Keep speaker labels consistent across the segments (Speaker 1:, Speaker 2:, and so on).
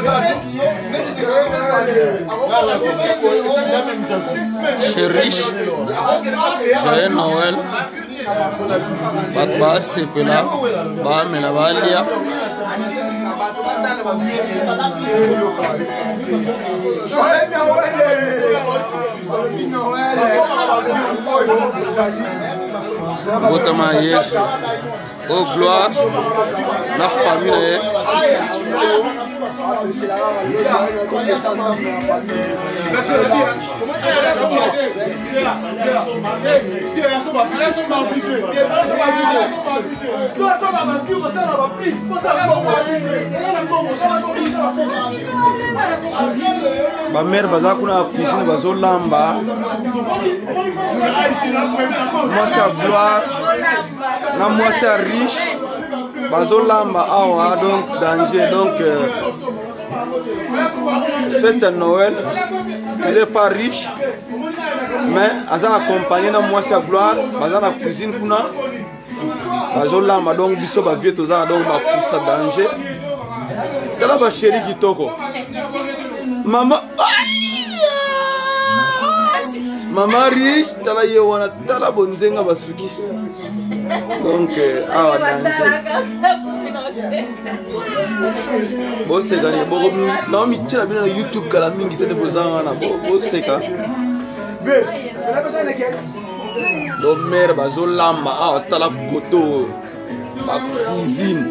Speaker 1: Chez Riche, joyeux Noël. Batba sepela, ba mela balia. Botama Yesu, oh gloire, la famille. Ma mère baza kuna cuisine bazo lamba. Moi c'est gloire, na moi c'est riche. Bazo lamba awa donc danger donc fête Noël. Il est pas riche, mais aza accompagné na moi c'est gloire. Baza na cuisine kuna. Bazo lamba donc biso ba vie toza donc ba poussa danger. Tala ba chéri kitoko. Maman Maman riche, tala ye wana tala bonzenga basuki. Donc awa danger. Bosse gagné boko na mi tira bina YouTube kala mingi tete bozanga na bosse ka. Do mère bazo lamba awa tala koto ba cuisine.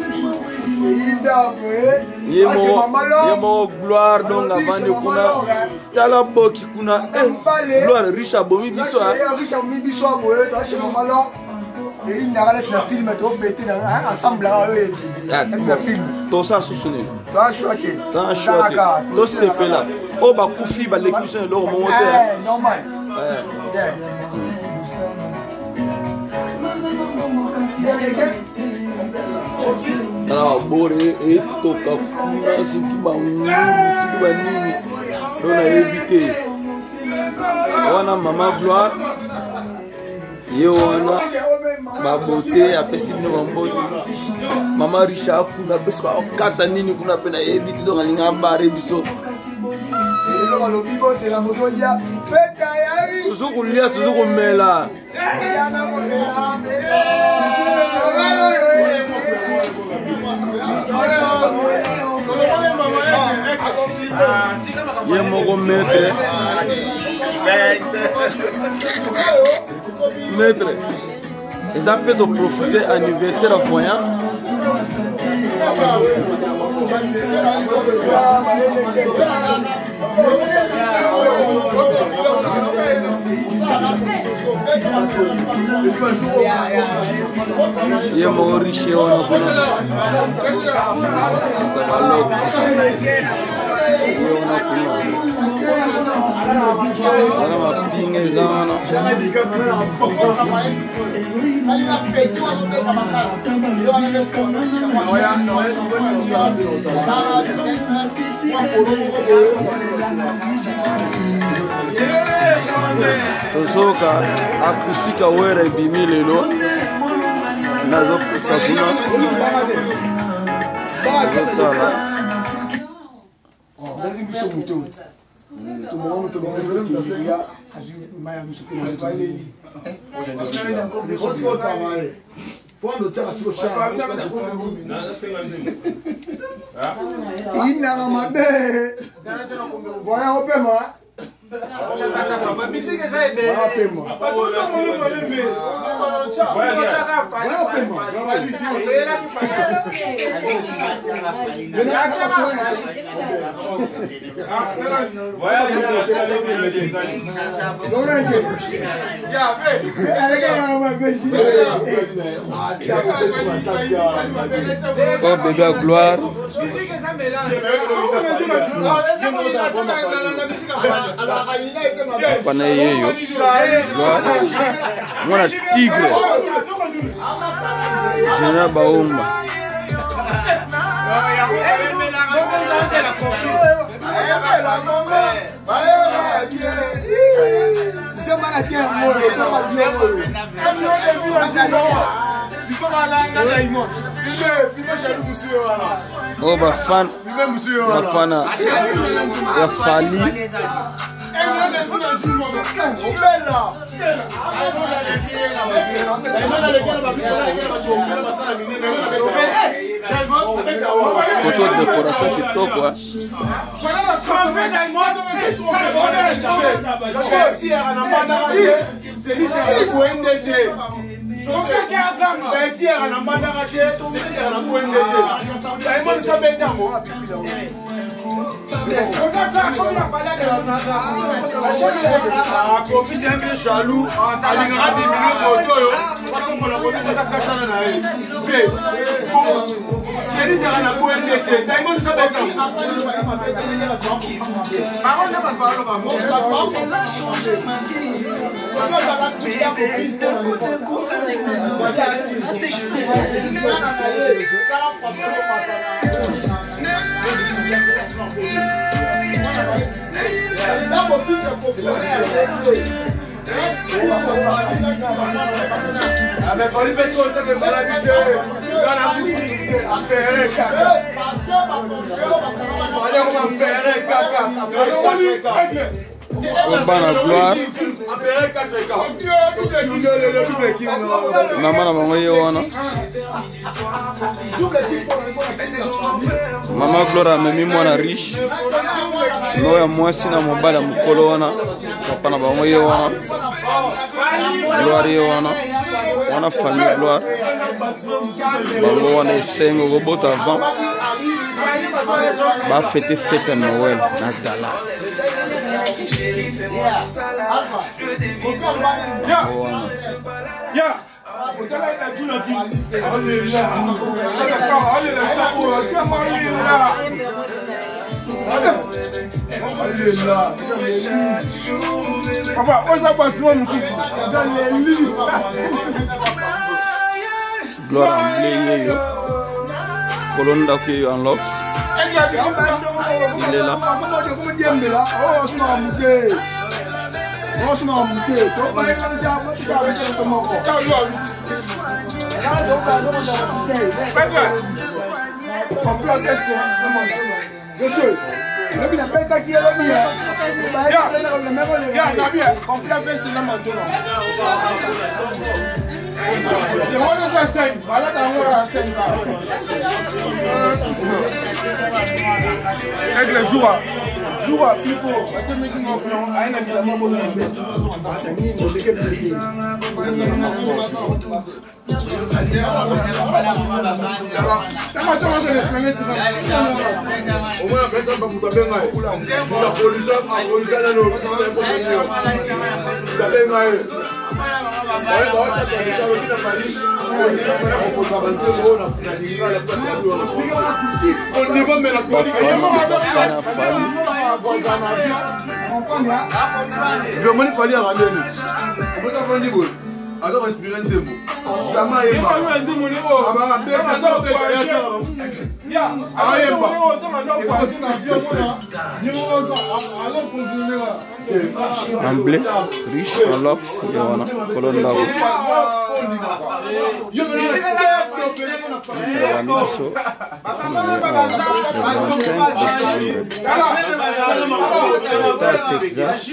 Speaker 1: Yemo gloire donc avant de kuna tala boki kuna gloire riche abomi biso riche abomi biso boye ta chez maman là et il n'a laissé le film to fêter ensemble là le film to ça soussoné to choqué to sepela o ba kufi ba l'écusson lo monter normal alors bore et toka kuna suki ba nini on a évité wana mama gloire yo wana ba beauté apesi bino ba beauté mama richa kuna beso okata nini kuna pena évité donc alinga bare biso toujours kulia toujours kumela ye moko maître ils appellent de profiter anniversaire voyant ye moko riche wana kuna wana mapinga eza wana tozoka akustika wera ebimi lelo nazopesa kuna tala oh bébé gloire pana yeyo mwana tigre Général Baomba Oh, bah fan. La fan ya Fally. Photo de décoration kitoko.
Speaker 2: Kofi c'est un peu jaloux, alingera des millions d'autres, parce qu'on a posé des actions dans la rue. C'est lui qui a la bonne idée. Diamond ça va être. Parole n'est pas parole, elle a changé ma vie. Ah mais faut lui parce qu'on t'a fait mal habitué. Ça n'a souffert. Appelez caca. Allez on va faire caca.
Speaker 1: Bana gloire. Maman na maman yewana. Maman Gloire memi mwana riche. Noya mwasi na mobala mukolo wana. Papa na maman yewana. Gloire yewana. Wana famille Gloire. Bango wana esengo gobota avant. Ba fête fête Noël na Dallas. Gloire en Colonda qui en Lox. Il est là.
Speaker 2: Joua, people, I tell making of now, I ain't a mobile. Je fallait ramener. Alors inspiré un zémo. Jamais il m'a eu un zémo niveau.
Speaker 1: En blé, riche en lox, Yowana, colonne là-haut. Texas.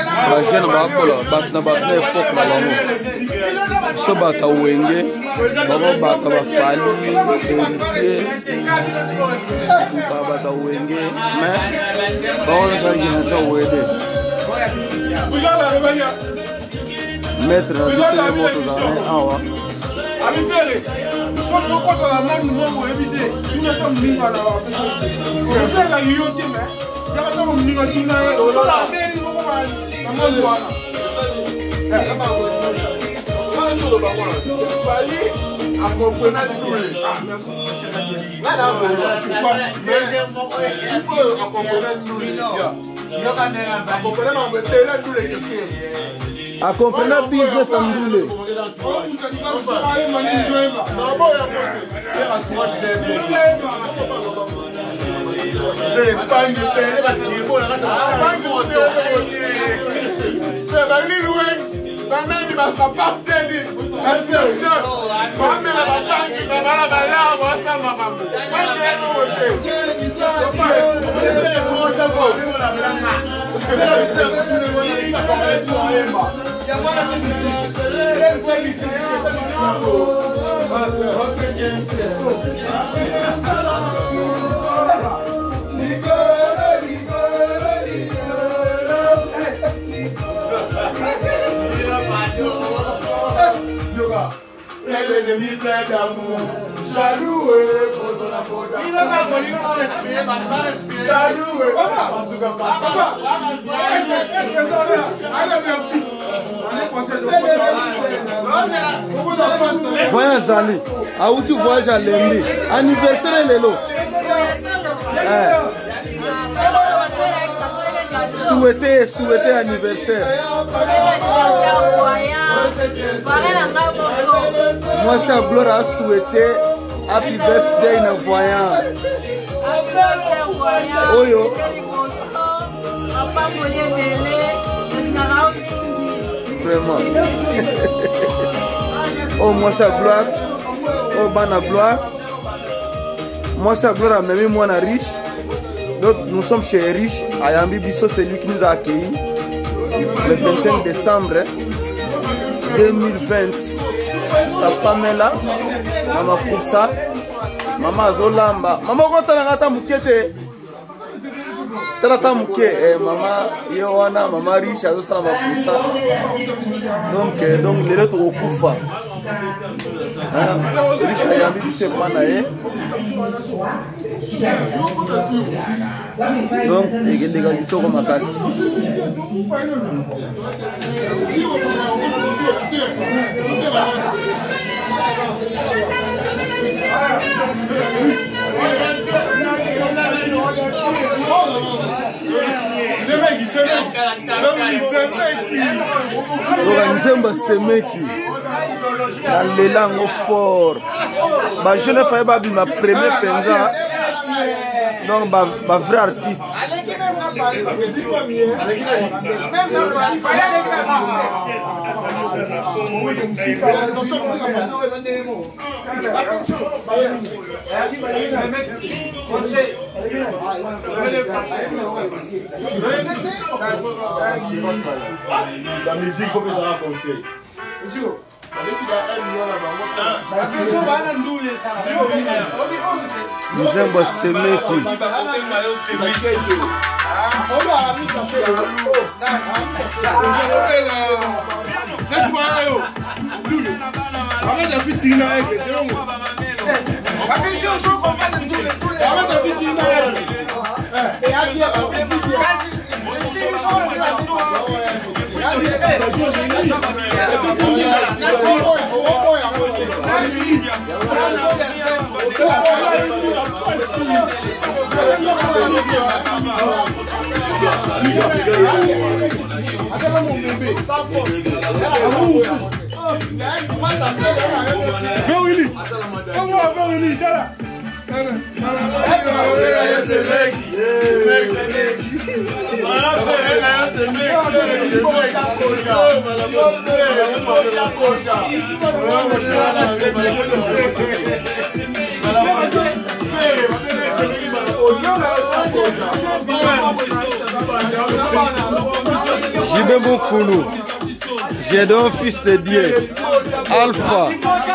Speaker 1: jeune bakola bato na bato époque na bango so bato wenge bango bato bafali héritier bato wenge mais bango na génération wede maître na biso moto zane awa accompagner business Ndule.
Speaker 2: L'ennemi plein d'amour, jaloux et pose la pose. Il va respirer, va respirer. Jaloux et
Speaker 1: voyage Zali, à où tu voyages à Lembi, anniversaire Lelo. Souhaiter anniversaire. Moi, c'est Gloire à souhaiter happy birthday na voyant. Oyo. Vraiment. Oh, moi, c'est Gloire. Oh, Bana Gloire. Moi, c'est Gloire à même moi, riche. Donc, nous sommes chez Riche. Ayambi Bisso, c'est lui qui nous a accueillis le 25 décembre 2020. Sa femme est là. Maman Koussa. Maman Zolamba. Maman, quand tu as mukete. Tata muke. Maman Yohana, maman Riche, Azosala Koussa. Donc, les autres au Koufa. Riche Ayambi Bisso, Panae. Donc, les gars qui tournent ma casse. Dans les langues fortes. Je ne fais pas ma première penza. Donc, ma vrai artiste.
Speaker 2: La musique, faut que ça raconte.
Speaker 1: Nous aimons Semeki. JB
Speaker 3: Mukulu. J'ai donc fils de Dieu. Alpha.